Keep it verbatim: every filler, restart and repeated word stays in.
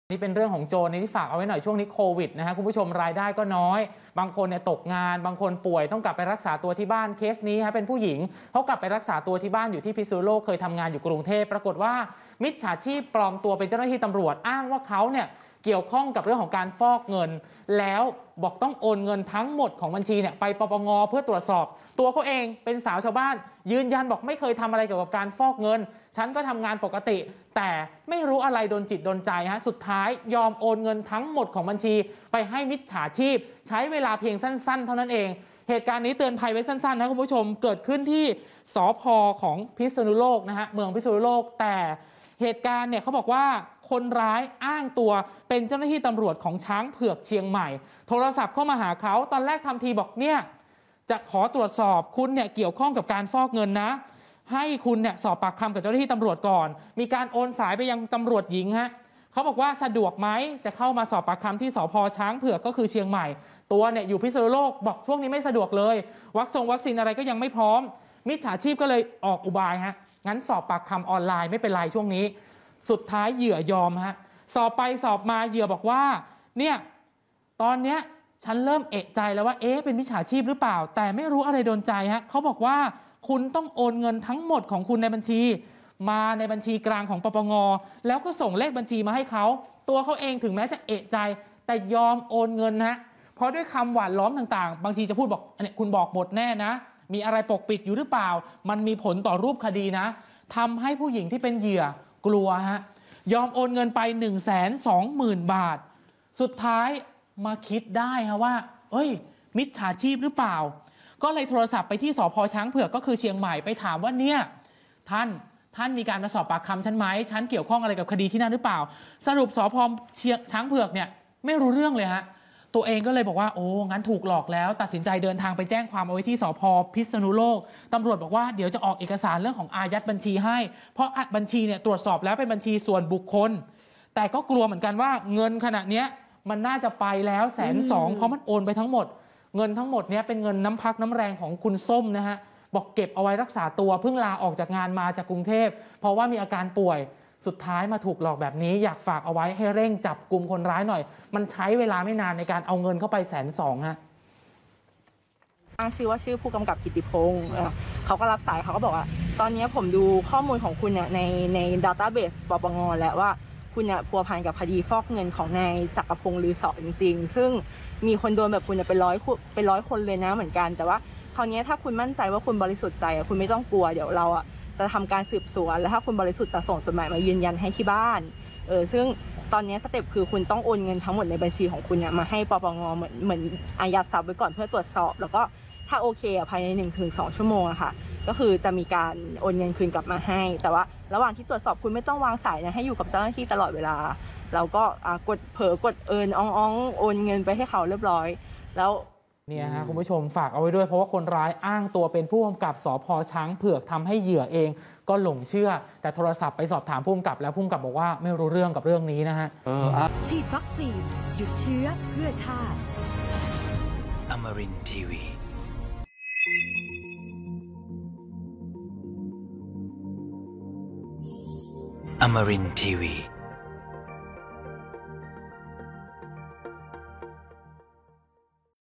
นี่เป็นเรื่องของโจรที่ฝากเอาไว้หน่อยช่วงนี้โควิดนะฮะคุณผู้ชมรายได้ก็น้อยบางคนเนี่ยตกงานบางคนป่วยต้องกลับไปรักษาตัวที่บ้านเคสนี้ฮะเป็นผู้หญิงเขากลับไปรักษาตัวที่บ้านอยู่ที่พิษณุโลกเคยทำงานอยู่กรุงเทพปรากฏว่ามิจฉาชีพปลอมตัวเป็นเจ้าหน้าที่ตำรวจอ้างว่าเขาเนี่ยเกี่ยวข้องกับเรื่องของการฟอกเงินแล้วบอกต้องโอนเงินทั้งหมดของบัญชีเนี่ยไปปปงเพื่อตรวจสอบตัวเขาเองเป็นสาวชาวบ้านยืนยันบอกไม่เคยทำอะไรเกี่ยวกับการฟอกเงินฉันก็ทำงานปกติแต่ไม่รู้อะไรโดนจิตโดนใจฮะสุดท้ายยอมโอนเงินทั้งหมดของบัญชีไปให้มิจฉาชีพใช้เวลาเพียงสั้นๆเท่านั้นเองเหตุการณ์นี้เตือนภัยไว้สั้นๆนะคุณผู้ชมเกิดขึ้นที่สภ.ของพิษณุโลกนะฮะเมืองพิษณุโลกแต่เหตุการณ์เนี่ยเขาบอกว่าคนร้ายอ้างตัวเป็นเจ้าหน้าที่ตำรวจของช้างเผือกเชียงใหม่โทรศัพท์เข้ามาหาเขาตอนแรกทำทีบอกเนี่ยจะขอตรวจสอบคุณเนี่ยเกี่ยวข้องกับการฟอกเงินนะให้คุณเนี่ยสอบปากคำกับเจ้าหน้าที่ตำรวจก่อนมีการโอนสายไปยังตำรวจหญิงฮะเขาบอกว่าสะดวกไหมจะเข้ามาสอบปากคำที่สภ.ช้างเผือกก็คือเชียงใหม่ตัวเนี่ยอยู่พิษณุโลกบอกช่วงนี้ไม่สะดวกเลยวัคซงวัคซีนอะไรก็ยังไม่พร้อมมิจฉาชีพก็เลยออกอุบายฮะงั้นสอบปากคำออนไลน์ไม่เป็นไรช่วงนี้สุดท้ายเหยื่อยอมฮะสอบไปสอบมาเหยื่อบอกว่าเนี่ยตอนเนี้ยฉันเริ่มเอะใจแล้วว่าเอ๊ะเป็นมิจฉาชีพหรือเปล่าแต่ไม่รู้อะไรโดนใจฮะเขาบอกว่าคุณต้องโอนเงินทั้งหมดของคุณในบัญชีมาในบัญชีกลางของปปงแล้วก็ส่งเลขบัญชีมาให้เขาตัวเขาเองถึงแม้จะเอะใจแต่ยอมโอนเงินฮะเพราะด้วยคำหวานล้อมต่างๆบางทีจะพูดบอกเนี่ยคุณบอกหมดแน่นะมีอะไรปกปิดอยู่หรือเปล่ามันมีผลต่อรูปคดีนะทำให้ผู้หญิงที่เป็นเหยื่อกลัวฮะยอมโอนเงินไป หนึ่งแสนสองหมื่น บาทสุดท้ายมาคิดได้ฮะว่าเอ้ยมิจฉาชีพหรือเปล่าก็เลยโทรศัพท์ไปที่สภ.ช้างเผือกก็คือเชียงใหม่ไปถามว่าเนี่ยท่านท่านมีการมาสอบปากคำฉันไหมฉันเกี่ยวข้องอะไรกับคดีที่นั่นหรือเปล่าสรุปสภ.ช้างเผือกเนี่ยไม่รู้เรื่องเลยฮะตัวเองก็เลยบอกว่าโอ้งั้นถูกหลอกแล้วตัดสินใจเดินทางไปแจ้งความเอาไว้ที่สภ.พิษณุโลกตำรวจบอกว่าเดี๋ยวจะออกเอกสารเรื่องของอายัดบัญชีให้เพราะบัญชีเนี่ยตรวจสอบแล้วเป็นบัญชีส่วนบุคคลแต่ก็กลัวเหมือนกันว่าเงินขณะนี้มันน่าจะไปแล้วแสนสองเพราะมันโอนไปทั้งหมดเงินทั้งหมดเนี้ยเป็นเงินน้ำพักน้ำแรงของคุณส้มนะฮะบอกเก็บเอาไว้รักษาตัวเพิ่งลาออกจากงานมาจากกรุงเทพเพราะว่ามีอาการป่วยสุดท้ายมาถูกหลอกแบบนี้อยากฝากเอาไว้ให้เร่งจับกลุ่มคนร้ายหน่อยมันใช้เวลาไม่นานในการเอาเงินเข้าไปแสนสองฮะอ้างชื่อว่าชื่อผู้กำกับกิติพงศ์เขาก็รับสายเขาก็บอกว่าตอนนี้ผมดูข้อมูลของคุณเนี่ยในในดัตต้าเบสปปงแล้วว่าคุณเนี่ยพัวพันกับคดีฟอกเงินของนายจักรพงศ์ลือสอจริงๆซึ่งมีคนโดนแบบคุณเนี่ยเป็นร้อยเป็นร้อยคนเลยนะเหมือนกันแต่ว่าคราวนี้ถ้าคุณมั่นใจว่าคุณบริสุทธิ์ใจคุณไม่ต้องกลัวเดี๋ยวเราอ่ะจะทำการสืบสวนแล้วถ้าคุณบริสุทธิ์จะส่งจดหมายมายืนยันให้ที่บ้านเออซึ่งตอนนี้สเต็ปคือคุณต้องโอนเงินทั้งหมดในบัญชีของคุณเนี่ยมาให้ปปงเหมือนเหมือนอายัดทรัพย์ไว้ก่อนเพื่อตรวจสอบแล้วก็ถ้าโอเคอ่ะภายในหนึ่งถึงสองชั่วโมงอะค่ะก็คือจะมีการโอนเงินคืนกลับมาให้แต่ว่าระหว่างที่ตรวจสอบคุณไม่ต้องวางสายนะให้อยู่กับเจ้าหน้าที่ตลอดเวลาเราก็กดเผลอกดเอินอ่องอ่องโอนเงินไปให้เขาเรียบร้อยแล้วเนี่ยฮะคุณผู้ชมฝากเอาไว้ด้วยเพราะว่าคนร้ายอ้างตัวเป็นผู้กำกับสภ.ช้างเผือกทำให้เหยื่อเองก็หลงเชื่อแต่โทรศัพท์ไปสอบถามผู้กำกับแล้วผู้กำกับบอกว่าไม่รู้เรื่องกับเรื่องนี้นะฮะฉีดวัคซีนหยุดเชื้อเพื่อชาติ Amarin ที วี Amarin ที วี